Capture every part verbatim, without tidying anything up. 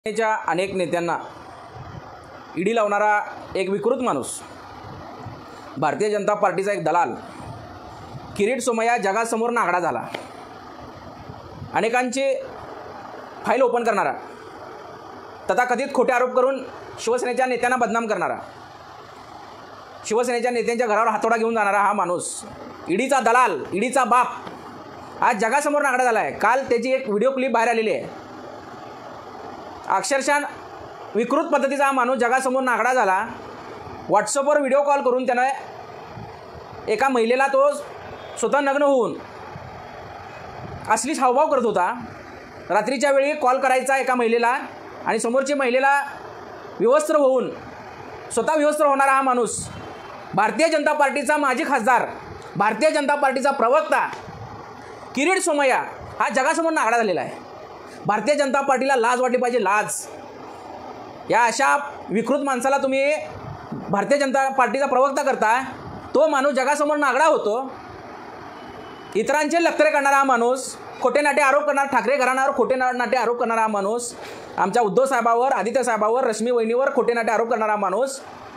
च्या अनेक नेत्यांना ईडी लावणारा एक विकृत माणूस, भारतीय जनता पार्टीचा एक दलाल किरीट सोमय्या जगासमोर नागडा झाला। अनेकांची फाईल ओपन करणारा, तथाकथित खोटे आरोप करून शिवसेनेच्या नेत्यांना बदनाम करणारा, शिवसेनेच्या नेत्यांच्या घरावर हातोडा घेऊन जाणारा हा माणूस, ईडीचा दलाल, ईडीचा बाप आज जगासमोर नागडा झाला आहे। काल त्याची एक व्हिडिओ क्लिप बाहेर आलेली आहे। अक्षरशः विकृत पद्धतीचा हा माणूस जगासमोर नागडा झाला। व्हॉट्सअपवर व्हिडिओ कॉल करून त्याने एका महिलेला तो स्वतः नग्न होऊन असलीच हावभाव करत होता। रात्रीच्या वेळी कॉल करायचा एका महिलेला आणि समोरची महिलेला विवस्त्र होऊन स्वतः विवस्त्र होणारा हा माणूस, भारतीय जनता पार्टीचा माजी खासदार, भारतीय जनता पार्टीचा प्रवक्ता किरीट सोमय्या हा जगासमोर नागडा झालेला आहे। भारतीय जनता पार्टीला लाज वाटली पाहिजे, लाज। या अशा विकृत माणसाला तुम्ही भारतीय जनता पार्टीचा प्रवक्ता करता, तो माणूस जगासमोर नागडा होतो। इतरांचे लक्तरे करणारा हा माणूस, खोटे नाटे आरोप करणारा, ठाकरे घराण्यावर खोटे नाटे आरोप करणारा हा माणूस, आमच्या उद्धव साहेबावर, आदित्य साहेबावर, रश्मी वहिनीवर खोटे नाटे आरोप करणारा माणूस,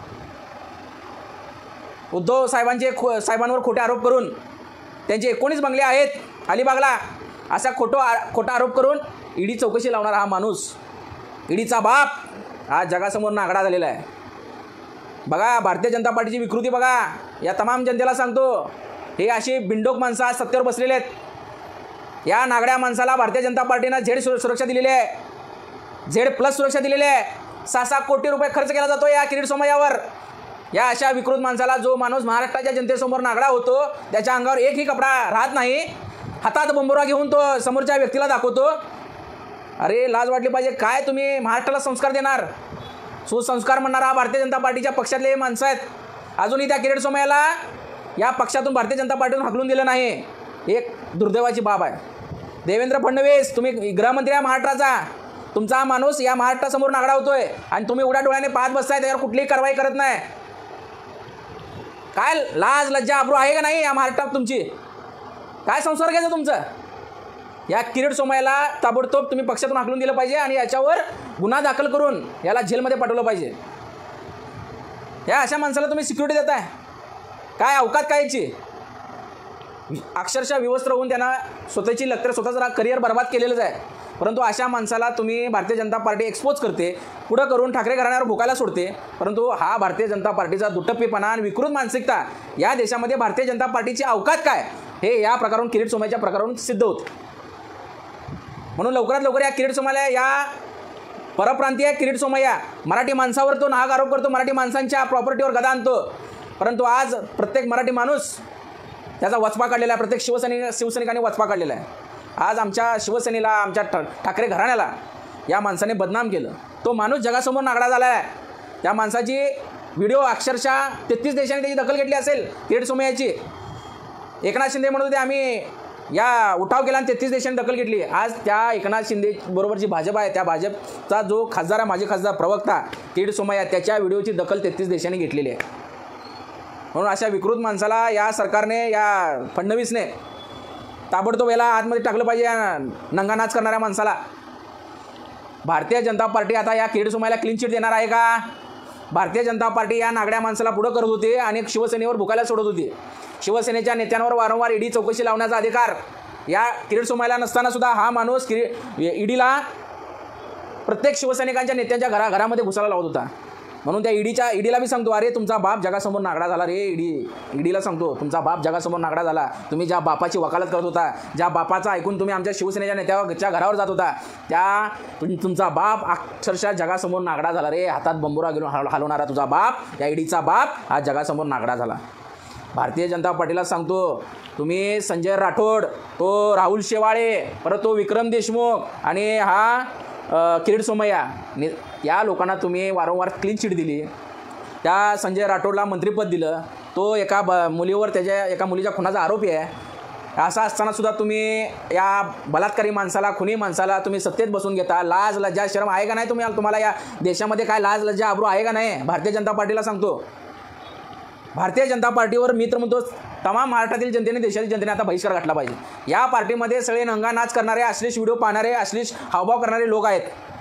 उद्धव साहेबांचे खो साहेबांवर खोटे आरोप करून त्यांचे एकोणीस बंगले आहेत अलिबागला, असा खोटो खोटा आरोप करून ईडी चौकशी लावणारा हा माणूस, ईडीचा बाप आज जगासमोर नागडा झालेला आहे। बघा भारतीय जनता पार्टीची विकृती बघा। या तमाम जनतेला सांगतो, हे अशी बिंडोक माणसं आज सत्तेवर बसलेले आहेत। या नागड्या माणसाला भारतीय जनता पार्टीनं झेड सुरक्षा दिलेली आहे, झेड प्लस सुरक्षा दिलेली आहे। सहा सहा कोटी रुपये खर्च केला जातो या किरीट सोमय्यावर। या अशा विकृत माणसाला, जो माणूस महाराष्ट्राच्या जनतेसमोर नागडा होतो, त्याच्या अंगावर एकही कपडा राहत नाही, हातात बंबोरा घेऊन तो समोरच्या व्यक्तीला दाखवतो। अरे लाज वाटली पाहिजे। काय तुम्ही महाराष्ट्राला संस्कार देणार? सुसंस्कार म्हणणारा भारतीय जनता पार्टीच्या पक्षातले माणसं आहेत। अजूनही त्या किरीट सोमय्याला या पक्षातून भारतीय जनता पार्टीतून हाकलून दिलं नाही, एक दुर्दैवाची बाब आहे। देवेंद्र फडणवीस, तुम्ही गृहमंत्री आहे महाराष्ट्राचा, तुमचा हा माणूस या महाराष्ट्रासमोर नागडा होतोय आणि तुम्ही उघड्या डोळ्याने पाहत बसताय, त्यावर कुठलीही कारवाई करत नाही। काय लाज लज्जा आबरू आहे का नाही या महाराष्ट्रात तुमची? काय संस्कार घ्यायचं तुमचं? या किरीट सोमय्याला ताबडतोब तुम्ही पक्षातून हाकलून दिलं पाहिजे आणि याच्यावर गुन्हा दाखल करून याला जेलमध्ये पाठवलं पाहिजे। या अशा माणसाला तुम्ही सिक्युरिटी देताय? काय अवकात काय याची? अक्षरशः विवस्त्र होऊन त्यांना स्वतःची लक्तर, स्वतःचं करिअर बर्बाद केलेलंच आहे। परंतु अशा माणसाला तुम्ही भारतीय जनता पार्टी एक्सपोज करते, पुढं करून ठाकरे घराण्यावर भुकायला सोडते। परंतु हा भारतीय जनता पार्टीचा दुटप्पीपणा आणि विकृत मानसिकता, या देशामध्ये भारतीय जनता पार्टीची अवकात काय हे या प्रकारावरून, किरीट सोमय्याच्या प्रकारावरून सिद्ध होतं। म्हणून लवकरात लवकर या किरीट सोमय्या, या परप्रांतीय किरीट सोमय्या, मराठी माणसावर तो नाहक आरोप करतो, मराठी माणसांच्या प्रॉपर्टीवर गदा आणतो। परंतु आज प्रत्येक मराठी माणूस त्याचा वचपा काढलेला आहे, प्रत्येक शिवसैनिक शिवसैनिकांनी वचपा काढलेला आहे। आज आमच्या शिवसेनेला, आमच्या ठाकरे घराण्याला या माणसाने बदनाम केलं। तो माणूस जगासमोर नागडा झाला आहे। त्या माणसाची व्हिडिओ अक्षरशः तेहतीस देशांनी त्याची दखल घेतली असेल किरीट सोमय्याची। एकनाथ शिंदे म्हणत होते आम्ही या उठाव केला आणि तेहतीस देशांनी दखल घेतली। आज त्या एकनाथ शिंदे बरोबर जी भाजप आहे, त्या भाजपचा जो खासदार आहे, माजी खासदार प्रवक्ता किरीट सोमय्या, त्याच्या व्हिडिओची दखल तेहतीस देशांनी घेतलेली आहे। म्हणून अशा विकृत माणसाला या सरकारने, या फडणवीसने ताबडतोब याला आतमध्ये टाकलं पाहिजे, या नंगा नाच करणाऱ्या माणसाला। भारतीय जनता पार्टी आता या किरीट सोमय्याला क्लीन चिट देणार आहे का? भारतीय जनता पार्टी या नागड्या माणसाला पुढं करत होती आणि शिवसेनेवर भुकायला सोडत होती। शिवसेनेच्या नेत्यांवर वारंवार ईडी चौकशी लावण्याचा अधिकार या किरीट सोमय्याला नसताना सुद्धा हा माणूस किरी ईडीला प्रत्येक शिवसैनिकांच्या नेत्यांच्या घरा घरामध्ये घुसायला लावत होता। म्हणून त्या ईडीच्या ईडीला मी सांगतो, अरे तुमचा बाप जगासमोर नागडा झाला रे। ईडी ईडीला सांगतो, तुमचा बाप जगासमोर नागडा झाला। तुम्ही ज्या बापाची वकालत करत होता, ज्या बापाचा ऐकून तुम्ही आमच्या शिवसेनेच्या नेत्याच्या घरावर जात होता, त्या तुमचा बाप अक्षरशः जगासमोर नागडा झाला रे। हातात बंबोरा घेऊन हलवणारा तुझा बाप, या ईडीचा बाप हा जगासमोर नागडा झाला। भारतीय जनता पार्टीला सांगतो, तुम्ही संजय राठोड, तो राहुल शेवाळे, परत तो विक्रम देशमुख आणि हा किरीट सोमय्या, या लोकांना तुम्ही वारंवार क्लीन चिट दिली। त्या संजय राठोडला मंत्रिपद दिलं, तो एका ब मुलीवर, त्याच्या एका मुलीच्या खुनाचा आरोपी आहे। असं असताना सुद्धा तुम्ही या बलात्कारी माणसाला, खुनी माणसाला तुम्ही सत्तेत बसून घेता। लाज लज्जा शरम आहे का नाही तुम्ही? तुम्हाला या देशामध्ये काय लाज लज्जा आबरू आहे का नाही? भारतीय जनता पार्टीला सांगतो, भारतीय जनता पार्टीवर मी तर म्हणतो तमाम महाराष्ट्रातील जनतेने, देशातील जनतेने आता बहिष्कार घातला पाहिजे। या पार्टीमध्ये सगळे नंगा नाच करणारे, अश्लील व्हिडिओ पाहणारे, अश्लील हावभाव करणारे लोक आहेत।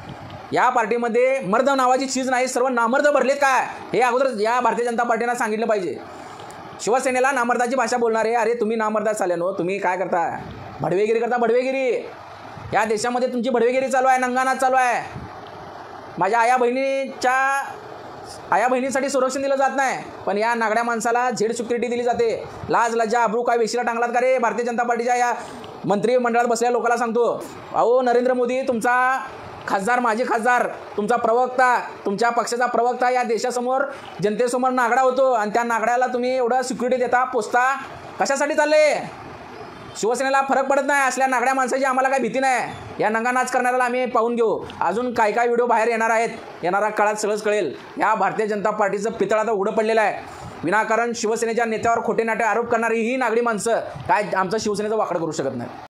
या पार्टीमध्ये मर्द नावाची चीज नाही, सर्व नामर्द भरलेत काय हे अगोदर या भारतीय जनता पार्टीनं सांगितलं पाहिजे. शिवसेनेला नामर्दाची भाषा बोलणारे, अरे तुम्ही नामर्दा चालेनो, तुम्ही काय करता, भडवेगिरी करता, भडवेगिरी. या देशामध्ये तुमची भडवेगिरी चालू आहे, नंगानाच चालू आहे. माझ्या आया बहिणीच्या आया बहिणीसाठी संरक्षण दिलं जात नाही, पण या नागड्या माणसाला झेड सिक्युरिटी दिली जाते. लाज लज्जा अब्रू काय वेशीला टांगलात का रे भारतीय जनता पार्टीच्या या मंत्रिमंडळात बसलेल्या लोकांना सांगतो. अहो नरेंद्र मोदी तुमचा खासदार, माजी खासदार, तुमचा प्रवक्ता, तुमच्या पक्षाचा प्रवक्ता या देशासमोर जनतेसमोर नागडा होतो आणि त्या नागड्याला तुम्ही एवढं सिक्युरिटी देता, पोचता, कशासाठी चालले? शिवसेनेला फरक पडत नाही, असल्या नागड्या माणसाची आम्हाला काही भीती नाही. या नंगानाच करणाऱ्याला आम्ही पाहून घेऊ. अजून काय काय व्हिडिओ बाहेर येणार आहेत, येणाऱ्या काळात सगळंच कळेल. या भारतीय जनता पार्टीचं पितळ आता उघडं पडलेलं आहे. विनाकारण शिवसेनेच्या नेत्यावर खोटे नाटे आरोप करणारी ही नागडी माणसं काय आमचं शिवसेनेचं वाकडं करू शकत नाही.